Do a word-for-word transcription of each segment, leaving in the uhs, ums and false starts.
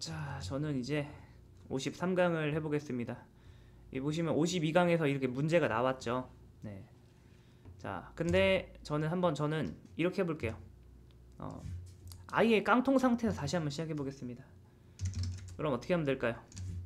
자, 저는 이제 오십삼 강을 해보겠습니다. 이 보시면 오십이 강에서 이렇게 문제가 나왔죠. 네. 자, 근데 저는 한번 저는 이렇게 해볼게요. 어, 아예 깡통 상태에서 다시 한번 시작해 보겠습니다. 그럼 어떻게 하면 될까요?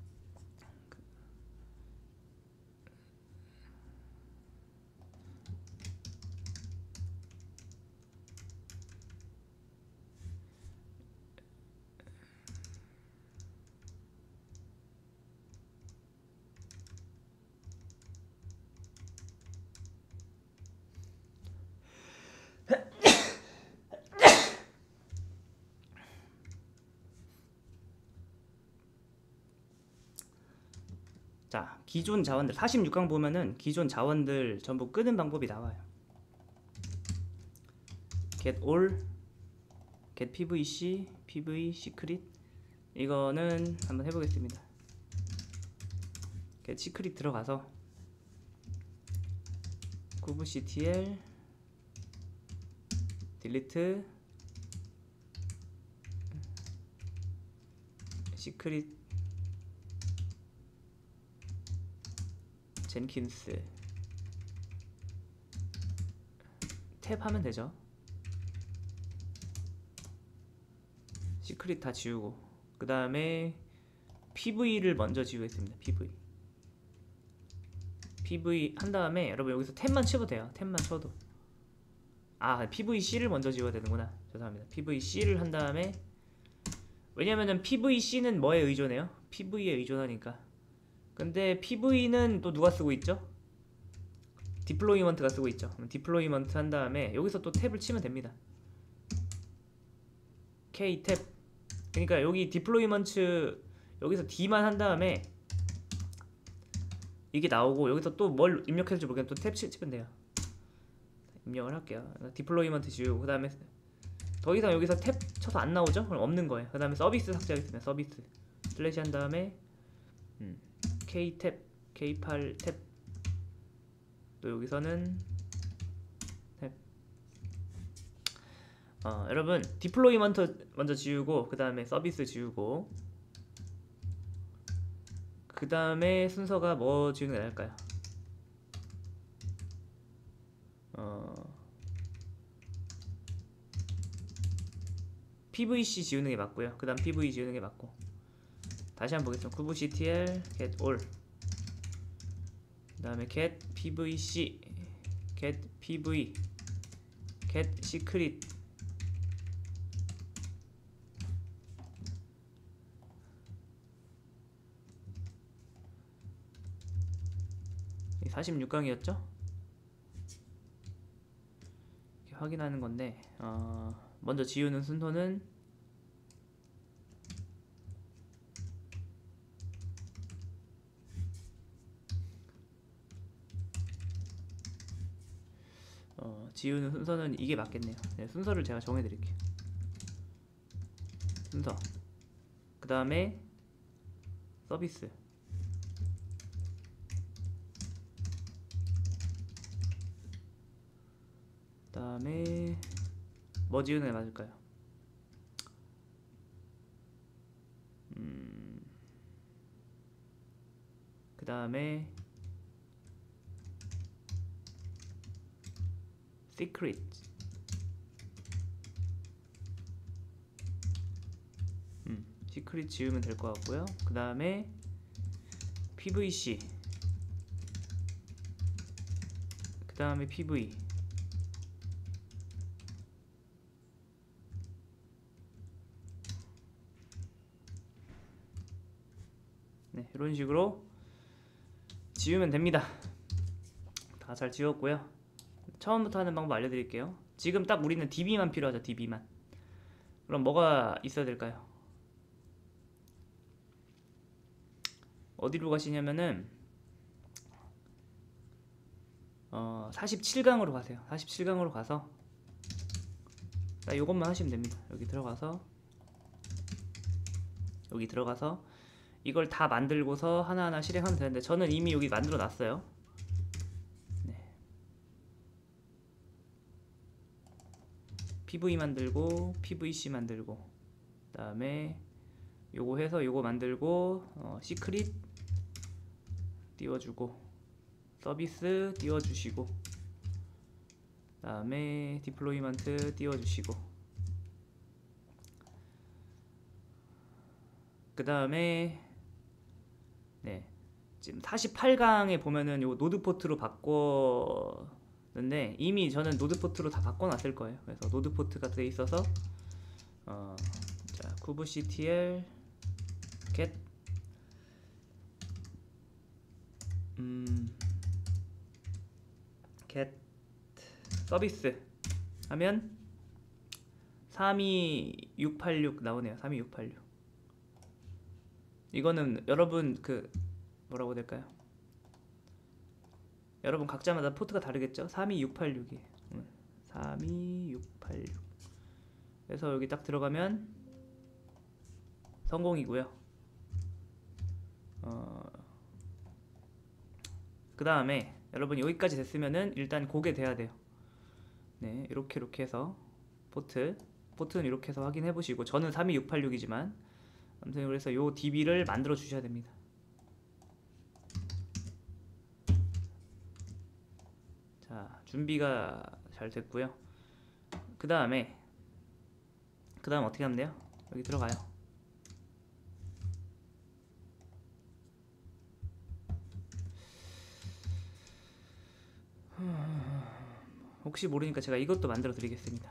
자, 기존 자원들 사십육 강 보면은 기존 자원들 전부 끄는 방법이 나와요. get all, get pvc, pv secret. 이거는 한번 해보겠습니다. get secret 들어가서 kubectl delete secret 젠킨스 탭 하면 되죠. 시크릿 다 지우고 그 다음에 피브이를 먼저 지우겠습니다. 피브이 피브이 한 다음에 여러분 여기서 탭만 치면 돼요. 탭만 쳐도 아 피브이씨를 먼저 지워야 되는구나. 죄송합니다. 피브이씨를 한 다음에 왜냐면은 피브이씨는 뭐에 의존해요? 피브이에 의존하니까. 근데 피브이는 또 누가 쓰고 있죠? 디플로이먼트가 쓰고 있죠. 그럼 디플로이먼트 한 다음에 여기서 또 탭을 치면 됩니다. K 탭. 그러니까 여기 디플로이먼트 여기서 D만 한 다음에 이게 나오고 여기서 또 뭘 입력해줄지 모르겠는데 또 탭 치면 돼요. 입력을 할게요. 디플로이먼트 지우고 그 다음에 더 이상 여기서 탭 쳐서 안 나오죠? 그럼 없는 거예요. 그 다음에 서비스 삭제하겠습니다. 서비스 슬래시 한 다음에 음. K 탭, 케이 팔 탭. 또 여기서는 탭. 어, 여러분 디플로이먼트 먼저 지우고 그 다음에 서비스 지우고 그 다음에 순서가 뭐 지우는 게 나을까요? 어, 피브이씨 지우는 게 맞고요. 그 다음 피브이 지우는 게 맞고. 다시 한번 보겠습니다. kubectl get all 그 다음에 get pvc get pv get secret 사십육 강이었죠? 확인하는 건데 어, 먼저 지우는 순서는 어, 지우는 순서는 이게 맞겠네요. 네, 순서를 제가 정해드릴게요. 순서 그 다음에 서비스 그 다음에 뭐 지우는 게 맞을까요? 음, 그 다음에 secret 음, secret 지우면 될 것 같고요. 그 다음에 pvc 그 다음에 pv 네, 이런 식으로 지우면 됩니다. 다 잘 지웠고요. 처음부터 하는 방법 알려드릴게요. 지금 딱 우리는 디비만 필요하죠. 디비만. 그럼 뭐가 있어야 될까요? 어디로 가시냐면은 어, 사십칠 강으로 가세요. 사십칠 강으로 가서 나 요것만 하시면 됩니다. 여기 들어가서 여기 들어가서 이걸 다 만들고서 하나하나 실행하면 되는데 저는 이미 여기 만들어 놨어요. 네. 피브이 만들고 피브이씨 만들고 그 다음에 요거 해서 요거 만들고 어, 시크릿 띄워주고 서비스 띄워주시고 그 다음에 디플로이먼트 띄워주시고 그 다음에 네 지금 사십팔 강에 보면은 요 노드 포트로 바꿨는데 이미 저는 노드 포트로 다 바꿔놨을 거예요. 그래서 노드 포트가 돼 있어서 어, 자 kubectl get 음 get 서비스 하면 삼이육팔육 나오네요. 삼이육팔육. 이거는 여러분 그 뭐라고 해야 될까요? 여러분 각자마다 포트가 다르겠죠? 삼이육팔육이 삼이육팔육. 그래서 여기 딱 들어가면 성공이고요. 어, 그 다음에 여러분 여기까지 됐으면은 일단 고게 돼야 돼요. 네, 이렇게 이렇게 해서 포트 포트는 이렇게 해서 확인해 보시고 저는 삼이육팔육이지만 아무튼 그래서 요 디비를 만들어 주셔야 됩니다. 자, 준비가 잘 됐고요. 그 다음에 그 다음 어떻게 하면 돼요? 여기 들어가요. 혹시 모르니까 제가 이것도 만들어 드리겠습니다.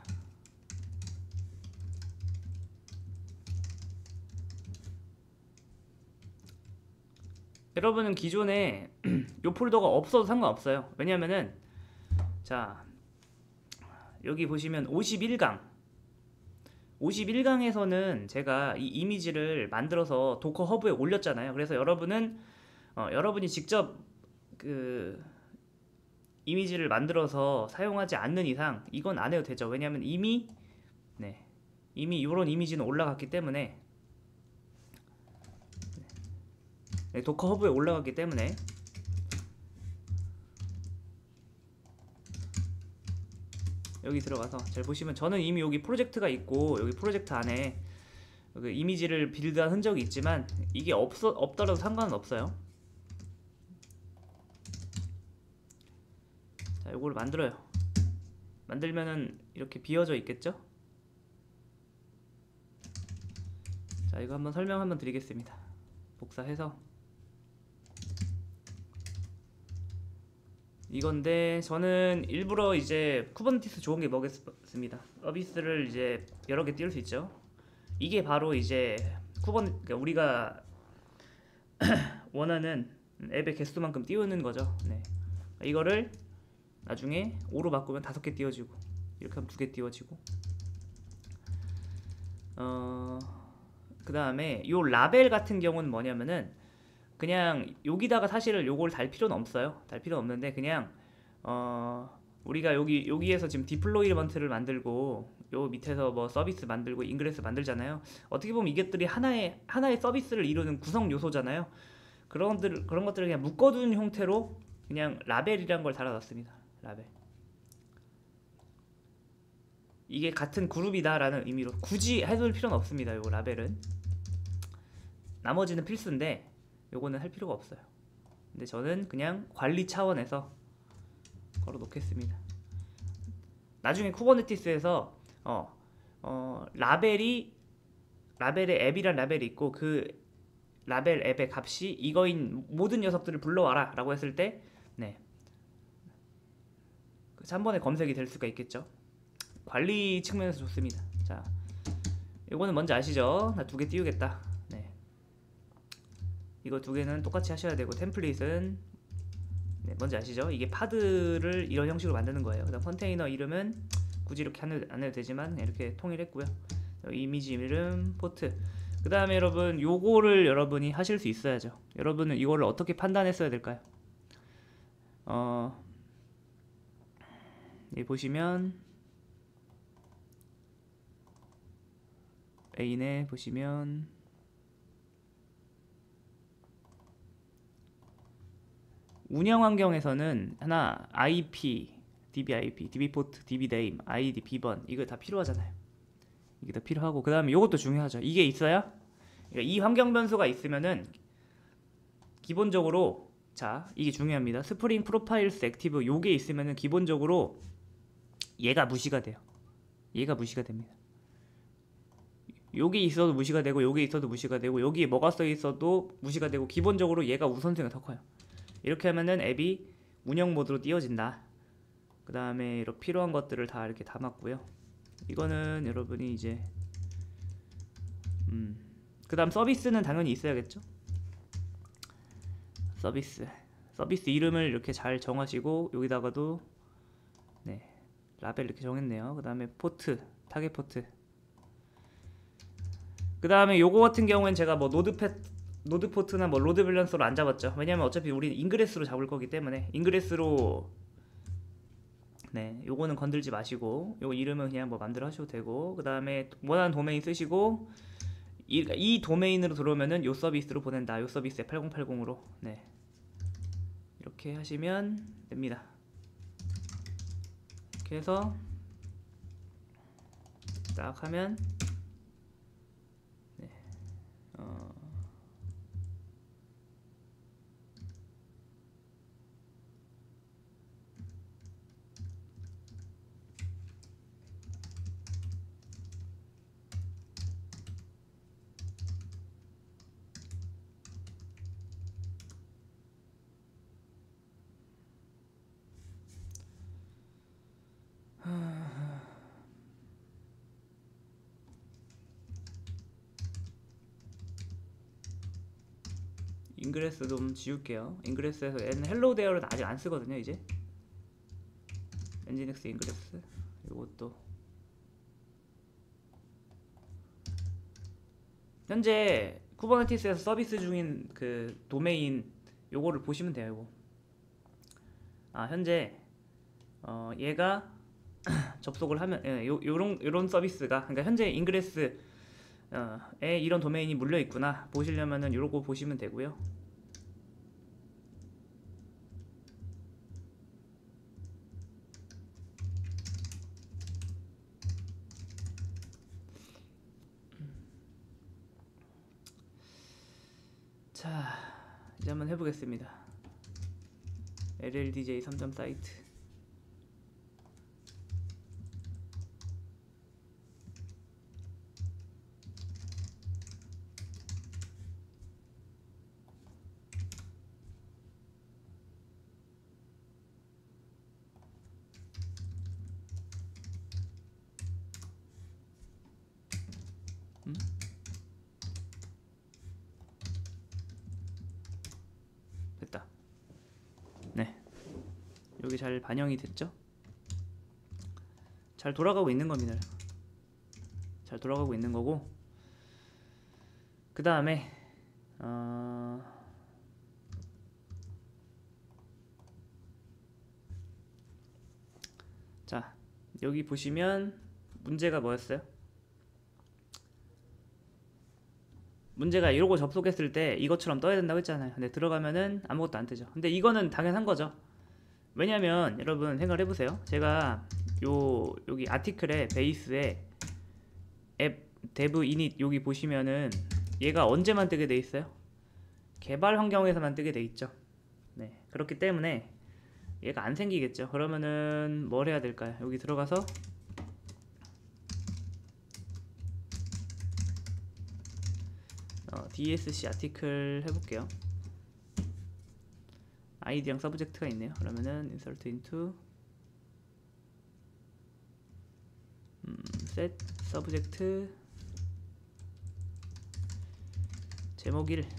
여러분은 기존에 요 폴더가 없어도 상관없어요. 왜냐면은 자 여기 보시면 오십일 강 오십일 강에서는 제가 이 이미지를 만들어서 도커 허브에 올렸잖아요. 그래서 여러분은 어, 여러분이 직접 그 이미지를 만들어서 사용하지 않는 이상 이건 안 해도 되죠. 왜냐면 이미 네 이미 이런 이미지는 올라갔기 때문에 네, 도커 허브에 올라갔기 때문에 여기 들어가서 잘 보시면 저는 이미 여기 프로젝트가 있고 여기 프로젝트 안에 그 이미지를 빌드한 흔적이 있지만 이게 없어, 없더라도 상관은 없어요. 자, 요거를 만들어요. 만들면은 이렇게 비어져 있겠죠? 자, 이거 한번 설명 한번 드리겠습니다. 복사해서 이건데 저는 일부러 이제 쿠버네티스 좋은 게 뭐겠습니다. 서비스를 이제 여러 개 띄울 수 있죠. 이게 바로 이제 쿠버 그러니까 우리가 원하는 앱의 개수만큼 띄우는 거죠. 네. 이거를 나중에 오로 바꾸면 다섯 개 띄워지고 이렇게 하면 두 개 띄워지고 어, 그 다음에 요 라벨 같은 경우는 뭐냐면은 그냥 여기다가 사실은 요걸 달 필요는 없어요. 달 필요는 없는데 그냥 어 우리가 여기 여기에서 지금 디플로이먼트를 만들고 요 밑에서 뭐 서비스 만들고 인그레스 만들잖아요. 어떻게 보면 이것들이 하나의 하나의 서비스를 이루는 구성 요소잖아요. 그런 것들 그런 것들을 그냥 묶어둔 형태로 그냥 라벨이란 걸 달아놨습니다. 라벨. 이게 같은 그룹이다라는 의미로 굳이 해둘 필요는 없습니다. 요 라벨은 나머지는 필수인데 요거는 할 필요가 없어요. 근데 저는 그냥 관리 차원에서 걸어 놓겠습니다. 나중에 쿠버네티스에서 어, 어, 라벨이 라벨에 앱이란 라벨이 있고 그 라벨 앱의 값이 이거인 모든 녀석들을 불러와라 라고 했을 때 네. 한 번에 검색이 될 수가 있겠죠. 관리 측면에서 좋습니다. 자, 요거는 뭔지 아시죠? 나 두 개 띄우겠다. 네. 이거 두 개는 똑같이 하셔야 되고 템플릿은 네, 뭔지 아시죠? 이게 파드를 이런 형식으로 만드는 거예요. 그다음 컨테이너 이름은 굳이 이렇게 안 해도, 안 해도 되지만 이렇게 통일했고요. 이미지 이름, 포트. 그 다음에 여러분 요거를 여러분이 하실 수 있어야죠. 여러분은 이거를 어떻게 판단했어야 될까요? 어, 여기 보시면 A네 보시면 운영 환경에서는 하나 아이피, 디비아이피, 디비포트, 디비네임, 아이디, 비번 이거 다 필요하잖아요. 이게 다 필요하고 그 다음에 요것도 중요하죠. 이게 있어야 그러니까 이 환경 변수가 있으면은 기본적으로 자 이게 중요합니다. 스프링 프로파일스 액티브 요게 있으면은 기본적으로 얘가 무시가 돼요. 얘가 무시가 됩니다. 여기 있어도 무시가 되고 여기 있어도 무시가 되고 여기에 뭐가 써 있어도 무시가 되고 기본적으로 얘가 우선순위가 더 커요. 이렇게 하면은 앱이 운영 모드로 띄워진다. 그 다음에 이렇게 필요한 것들을 다 이렇게 담았고요. 이거는 여러분이 이제 음, 그 다음 서비스는 당연히 있어야겠죠. 서비스 서비스 이름을 이렇게 잘 정하시고 여기다가도 네 라벨 이렇게 정했네요. 그 다음에 포트 타겟 포트 그 다음에 요거 같은 경우엔 제가 뭐 노드팻 노드 포트나 뭐 로드 밸런서로 안 잡았죠. 왜냐면 어차피 우리는 인그레스로 잡을 거기 때문에 인그레스로 네 요거는 건들지 마시고 요거 이름은 그냥 뭐 마음대로 하셔도 되고 그 다음에 원하는 도메인 쓰시고 이, 이 도메인으로 들어오면은 요 서비스로 보낸다. 요 서비스에 팔공팔공으로 네 이렇게 하시면 됩니다. 이렇게 해서 딱 하면 네 어 인그레스 좀 지울게요. 인그레스에서 얘는 헬로우 데어는 아직 안 쓰거든요. 이제 엔진엑스 인그레스 요것도 현재 쿠버네티스에서 서비스 중인 그 도메인 요거를 보시면 돼요. 요거 아 현재 어 얘가 접속을 하면 예, 요, 요런 요런 서비스가 그러니까 현재 인그레스에 이런 도메인이 물려 있구나 보시려면은 요러고 보시면 되고요. 자 이제 한번 해보겠습니다. 엘엘디제이 삼 점 사이트 음? 됐다. 네 여기 잘 반영이 됐죠? 잘 돌아가고 있는 겁니다. 잘 돌아가고 있는 거고 그 다음에 어... 자 여기 보시면 문제가 뭐였어요? 문제가 이러고 접속했을 때 이것처럼 떠야 된다고 했잖아요. 근데 들어가면은 아무것도 안 뜨죠. 근데 이거는 당연한 거죠. 왜냐면 여러분 생각을 해보세요. 제가 요 여기 아티클의 베이스에 앱 dev init 여기 보시면은 얘가 언제만 뜨게 돼 있어요? 개발 환경에서만 뜨게 돼 있죠. 네 그렇기 때문에 얘가 안 생기겠죠. 그러면은 뭘 해야 될까요? 여기 들어가서 어, 디에스씨 아티클 해볼게요. 아이디랑 서브젝트가 있네요. 그러면은 insert into 음, set subject 제목 일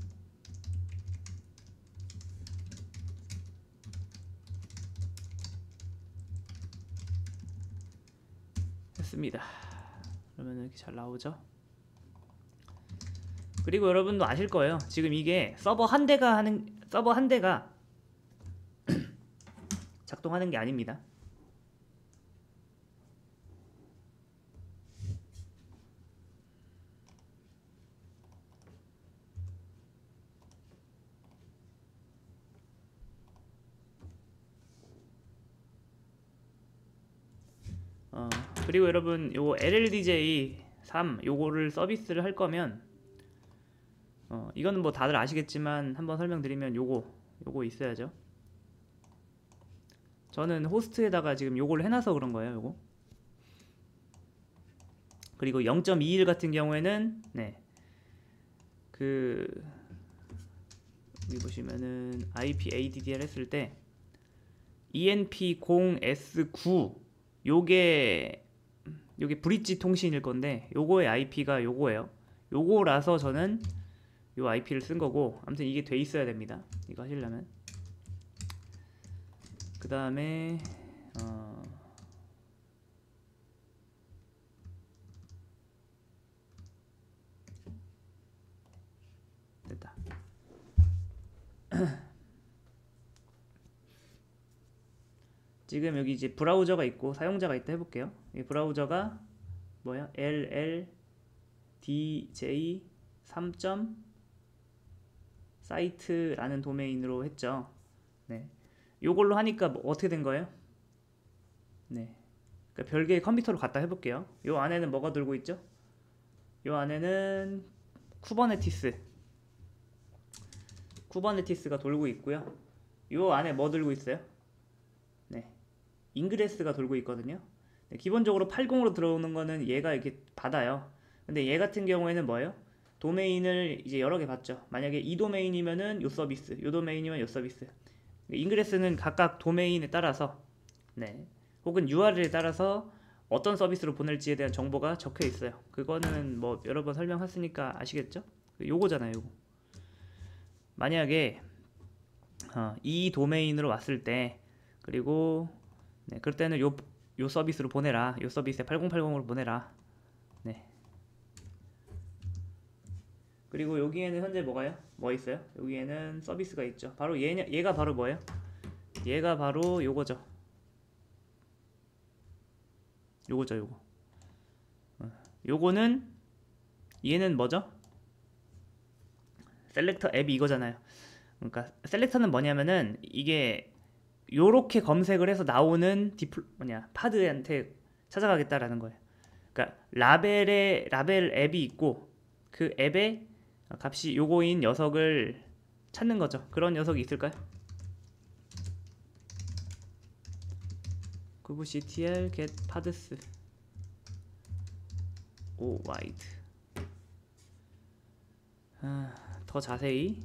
했습니다. 그러면 이렇게 잘 나오죠. 그리고 여러분도 아실 거예요. 지금 이게 서버 한 대가 하는 서버 한 대가 작동하는 게 아닙니다. 어, 그리고 여러분 요 엘엘디제이 삼 요거를 서비스를 할 거면 어, 이거는 뭐 다들 아시겠지만 한번 설명드리면 요거 요거 있어야죠. 저는 호스트에다가 지금 요걸 해놔서 그런 거예요. 요거. 그리고 영 점 이일 같은 경우에는 네, 그 여기 보시면은 아이피 에이디디알 했을 때 이엔피 공 에스 구 요게 요게 브릿지 통신일 건데 요거의 아이피가 요거예요. 요거라서 저는 요 아이피를 쓴 거고, 아무튼 이게 돼 있어야 됩니다. 이거 하시려면. 그 다음에 어 됐다. 지금 여기 이제 브라우저가 있고 사용자가 있다 해볼게요. 이 브라우저가 뭐야? 엘엘디제이 삼. 사이트라는 도메인으로 했죠. 네, 요걸로 하니까 뭐 어떻게 된 거예요? 네, 그러니까 별개의 컴퓨터로 갖다 해볼게요. 요 안에는 뭐가 돌고 있죠? 요 안에는 쿠버네티스 쿠버네티스가 돌고 있고요. 요 안에 뭐 돌고 있어요? 네, 인그레스가 돌고 있거든요. 네, 기본적으로 팔십으로 들어오는 거는 얘가 이렇게 받아요. 근데 얘 같은 경우에는 뭐예요? 도메인을 이제 여러 개 받죠. 만약에 이 도메인이면은 요 서비스, 요 도메인이면 요 서비스. 인그레스는 각각 도메인에 따라서, 네, 혹은 유알엘에 따라서 어떤 서비스로 보낼지에 대한 정보가 적혀 있어요. 그거는 뭐 여러 번 설명했으니까 아시겠죠? 요거잖아요, 요거. 만약에 어, 이 도메인으로 왔을 때, 그리고 네, 그럴 때는 요, 요 서비스로 보내라. 요 서비스에 팔공팔공으로 보내라. 네. 그리고 여기에는 현재 뭐가요? 뭐 있어요? 여기에는 서비스가 있죠. 바로 얘, 얘가 바로 뭐예요? 얘가 바로 요거죠. 요거죠, 요거. 요거는 얘는 뭐죠? 셀렉터 앱이 이거잖아요. 그러니까 셀렉터는 뭐냐면은 이게 요렇게 검색을 해서 나오는 디플 뭐냐 파드한테 찾아가겠다라는 거예요. 그러니까 라벨에 라벨 앱이 있고 그 앱에 값이 요거인 녀석을 찾는 거죠. 그런 녀석이 있을까요? kubectl get paths o wide. 아, 더 자세히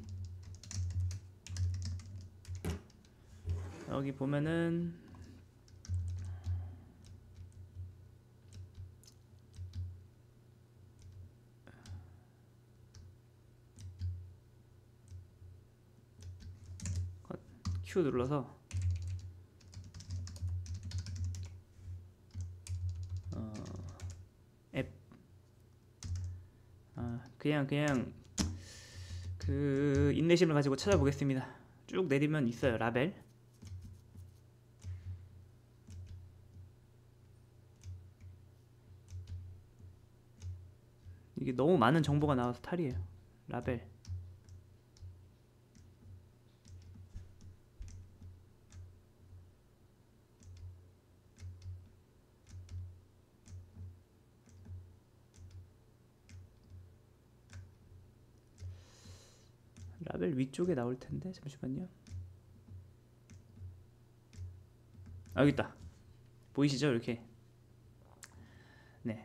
여기 보면은 Q 눌러서 어, 앱 아, 그냥 그냥 그 인내심을 가지고 찾아보겠습니다. 쭉 내리면 있어요. 라벨. 이게 너무 많은 정보가 나와서 탈이에요. 라벨. 라벨 위쪽에 나올 텐데 잠시만요. 아, 여기 있다. 보이시죠? 이렇게. 네.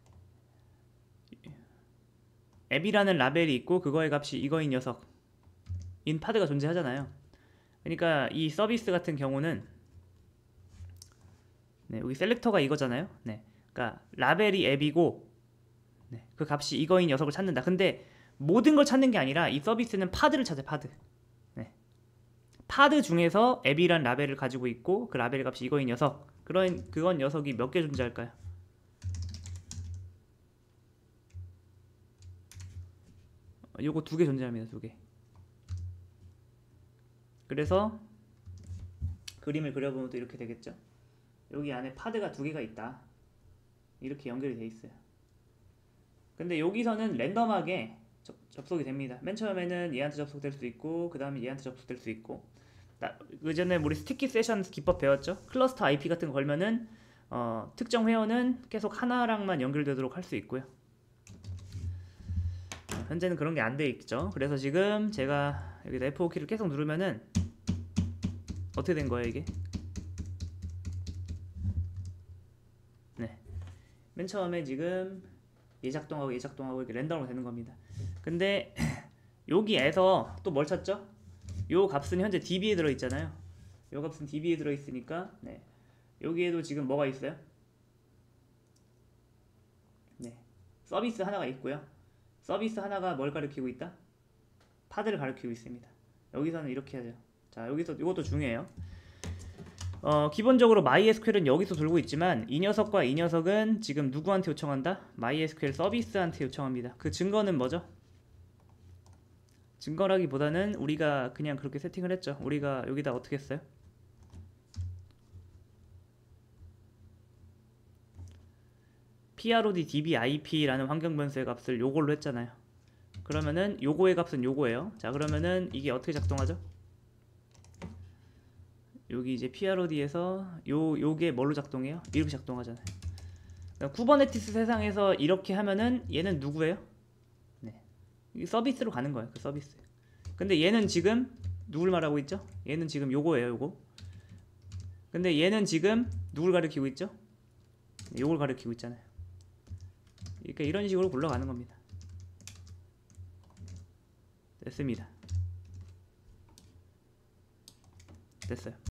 앱이라는 라벨이 있고 그거의 값이 이거인 녀석 인 파드가 존재하잖아요. 그러니까 이 서비스 같은 경우는 네, 여기 셀렉터가 이거잖아요. 네. 그러니까 라벨이 앱이고 네, 그 값이 이거인 녀석을 찾는다. 근데 모든 걸 찾는 게 아니라 이 서비스는 파드를 찾아요. 파드. 네. 파드 중에서 앱이란 라벨을 가지고 있고 그 라벨 값이 이거인 녀석. 그런 그건 녀석이 몇 개 존재할까요? 요거 두 개 존재합니다. 두 개. 그래서 그림을 그려보면 또 이렇게 되겠죠. 여기 안에 파드가 두 개가 있다. 이렇게 연결이 돼 있어요. 근데 여기서는 랜덤하게 접, 접속이 됩니다. 맨 처음에는 얘한테 접속될 수 있고 그 다음에 얘한테 접속될 수 있고. 그 전에 우리 스티키 세션 기법 배웠죠? 클러스터 아이피 같은 거 걸면은 어, 특정 회원은 계속 하나랑만 연결되도록 할 수 있고요. 현재는 그런 게 안 돼 있죠. 그래서 지금 제가 여기다 에프 오 키를 계속 누르면은 어떻게 된 거예요 이게? 네, 맨 처음에 지금 예작동하고 예작동하고 이렇게 랜덤으로 되는 겁니다. 근데 여기에서 또 뭘 찾죠? 요 값은 현재 디비에 들어있잖아요. 요 값은 디비에 들어있으니까 네, 여기에도 지금 뭐가 있어요? 네, 서비스 하나가 있고요. 서비스 하나가 뭘 가리키고 있다? 파드를 가리키고 있습니다. 여기서는 이렇게 하죠. 자, 여기서 이것도 중요해요. 어, 기본적으로 MySQL은 여기서 돌고 있지만 이 녀석과 이 녀석은 지금 누구한테 요청한다? MySQL 서비스한테 요청합니다. 그 증거는 뭐죠? 증거라기보다는 우리가 그냥 그렇게 세팅을 했죠. 우리가 여기다 어떻게 했어요? prod dbip라는 환경 변수의 값을 요걸로 했잖아요. 그러면은 요거의 값은 요거예요. 자, 그러면은 이게 어떻게 작동하죠? 여기 이제 prod에서 요 요게 뭘로 작동해요? 이렇게 작동하잖아요. 그러니까 쿠버네티스 세상에서 이렇게 하면은 얘는 누구예요? 네, 이 서비스로 가는 거예요. 그 서비스. 근데 얘는 지금 누굴 말하고 있죠? 얘는 지금 요거예요, 요거. 근데 얘는 지금 누굴 가리키고 있죠? 요걸 가리키고 있잖아요. 그러니까 이런 식으로 굴러가는 겁니다. 됐습니다. 됐어요.